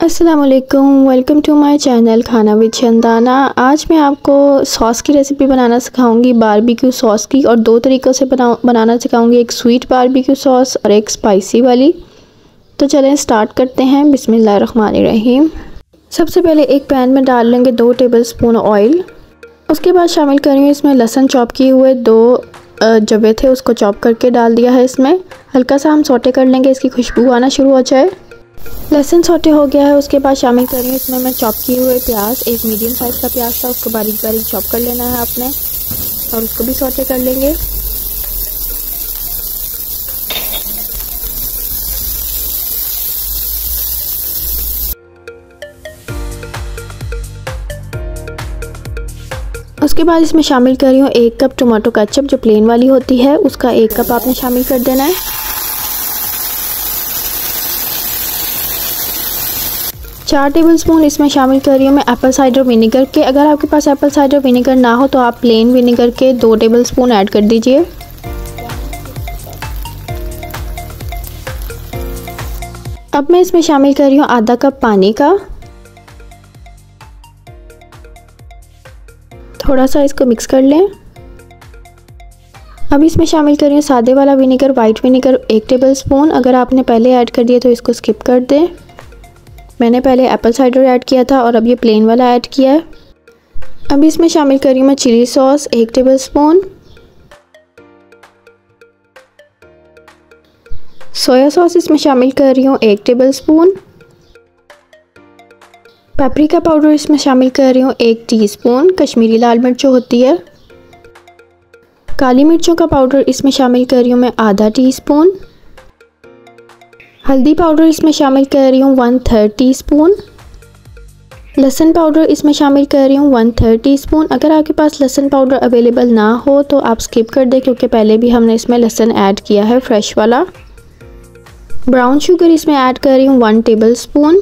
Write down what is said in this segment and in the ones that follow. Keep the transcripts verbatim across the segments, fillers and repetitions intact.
अस्सलामुअलैकुम, welcome to my channel खाना with Chandana. आज मैं आपको सॉस की रेसिपी बनाना सिखाऊंगी, बारबेक्यू सॉस की। और दो तरीक़ों से बना बनाना सिखाऊंगी, एक स्वीट बारबेक्यू सॉस और एक स्पाइसी वाली। तो चलें स्टार्ट करते हैं। बिस्मिल्लाहिर्रहमानिर्रहीम। सबसे पहले एक पैन में डाल लेंगे दो टेबलस्पून ऑयल। उसके बाद शामिल करेंगे इसमें लहसुन चॉप किए हुए, दो जवे थे उसको चॉप करके डाल दिया है। इसमें हल्का सा हम सौटे कर लेंगे, इसकी खुशबू आना शुरू हो जाए। लहसुन सौटे हो गया है। उसके बाद शामिल करेंगे इसमें मैं चॉप किए हुए प्याज, एक मीडियम साइज़ का प्याज था, उसको बारीक बारीक चॉप कर लेना है आपने और उसको भी सौटे कर लेंगे। उसके बाद इसमें शामिल कर रही हूँ एक कप टोमेटो केचप, जो प्लेन वाली होती है, उसका एक कप आपने शामिल कर देना है। चार टेबलस्पून इसमें शामिल कर रही हूँ मैं एप्पल साइडर विनेगर के। अगर आपके पास एप्पल साइडर विनेगर ना हो तो आप प्लेन विनेगर के दो टेबलस्पून ऐड कर दीजिए। अब मैं इसमें शामिल कर रही हूँ आधा कप पानी का। थोड़ा सा इसको मिक्स कर लें। अब इसमें शामिल कर रही हूँ सादे वाला विनेगर, वाइट विनेगर एक टेबलस्पून। अगर आपने पहले ऐड कर दिया तो इसको स्किप कर दें। मैंने पहले एप्पल साइडर ऐड किया था और अब ये प्लेन वाला ऐड किया है। अब इसमें शामिल कर रही हूँ मैं चिली सॉस एक टेबलस्पून, सोया सॉस इसमें शामिल कर रही हूँ एक टेबलस्पून, पेपरिका पाउडर इसमें शामिल कर रही हूँ एक टीस्पून, कश्मीरी लाल मिर्च जो होती है। काली मिर्चों का पाउडर इसमें शामिल कर रही हूँ मैं आधा टीस्पून। हल्दी पाउडर इसमें शामिल कर रही हूँ वन थर्ड टी स्पून। लहसुन पाउडर इसमें शामिल कर रही हूँ वन थर्ड टी स्पून। अगर आपके पास लहसुन पाउडर अवेलेबल ना हो तो आप स्किप कर दें, क्योंकि पहले भी हमने इसमें लहसुन ऐड किया है फ्रेश वाला। ब्राउन शुगर इसमें ऐड कर रही हूँ वन टेबल स्पून।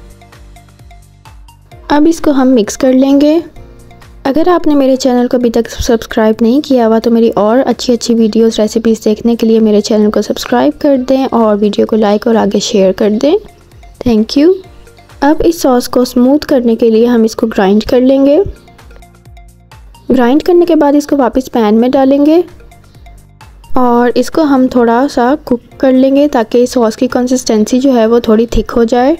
अब इसको हम मिक्स कर लेंगे। अगर आपने मेरे चैनल को अभी तक सब्सक्राइब नहीं किया हुआ तो मेरी और अच्छी अच्छी वीडियोस रेसिपीज़ देखने के लिए मेरे चैनल को सब्सक्राइब कर दें और वीडियो को लाइक और आगे शेयर कर दें। Thank you. अब इस सॉस को स्मूथ करने के लिए हम इसको ग्राइंड कर लेंगे। ग्राइंड करने के बाद इसको वापस पैन में डालेंगे और इसको हम थोड़ा सा कुक कर लेंगे ताकि सॉस की कंसिस्टेंसी जो है वो थोड़ी थिक हो जाए।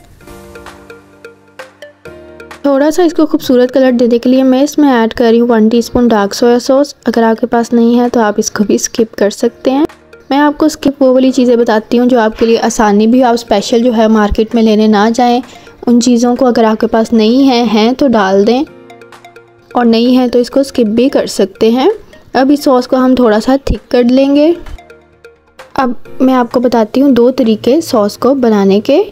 थोड़ा सा इसको खूबसूरत कलर देने के लिए मैं इसमें ऐड कर रही हूँ one teaspoon dark soya sauce. अगर आपके पास नहीं है तो आप इसको भी स्किप कर सकते हैं। मैं आपको स्किप वो वाली चीज़ें बताती हूँ जो आपके लिए आसानी भी, आप स्पेशल जो है मार्केट में लेने ना जाएं। उन चीज़ों को अगर आपके पास नहीं है हैं तो डाल दें और नहीं है तो इसको स्किप भी कर सकते हैं। अब इस सॉस को हम थोड़ा सा थिक कर लेंगे। अब मैं आपको बताती हूँ दो तरीके सॉस को बनाने के।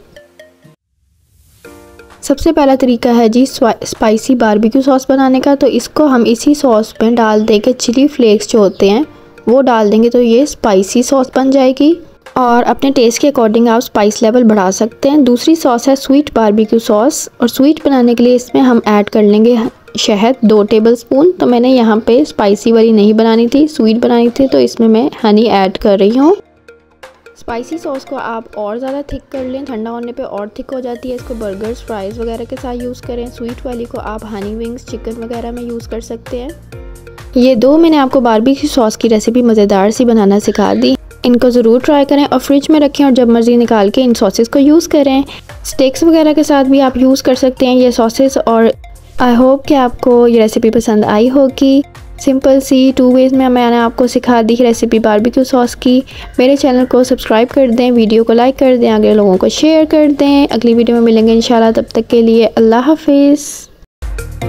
सबसे पहला तरीका है जी स्पाइसी बारबेक्यू सॉस बनाने का। तो इसको हम इसी सॉस में डाल देंगे चिली फ्लेक्स जो होते हैं वो डाल देंगे, तो ये स्पाइसी सॉस बन जाएगी। और अपने टेस्ट के अकॉर्डिंग आप स्पाइस लेवल बढ़ा सकते हैं। दूसरी सॉस है स्वीट बारबेक्यू सॉस, और स्वीट बनाने के लिए इसमें हम ऐड कर लेंगे शहद दो टेबलस्पून। तो मैंने यहाँ पे स्पाइसी वाली नहीं बनानी थी, स्वीट बनानी थी, तो इसमें मैं हनी ऐड कर रही हूँ। स्पाइसी सॉस को आप और ज़्यादा थिक कर लें, ठंडा होने पे और थिक हो जाती है। इसको बर्गर्स, फ्राइज़ वगैरह के साथ यूज़ करें। स्वीट वाली को आप हनी विंग्स, चिकन वगैरह में यूज़ कर सकते हैं। ये दो मैंने आपको बारबेक्यू सॉस की रेसिपी मज़ेदार सी बनाना सिखा दी। इनको ज़रूर ट्राई करें और फ्रिज में रखें और जब मर्ज़ी निकाल के इन सॉसेस को यूज़ करें। स्टेक्स वगैरह के साथ भी आप यूज़ कर सकते हैं ये सॉसेस। और आई होप कि आपको ये रेसिपी पसंद आई होगी। सिंपल सी टू वेज़ में मैंने आपको सिखा दी रेसिपी बारबेक्यू सॉस की। मेरे चैनल को सब्सक्राइब कर दें, वीडियो को लाइक कर दें, आगे लोगों को शेयर कर दें। अगली वीडियो में मिलेंगे इंशाल्लाह। तब तक के लिए अल्लाह हाफिज़।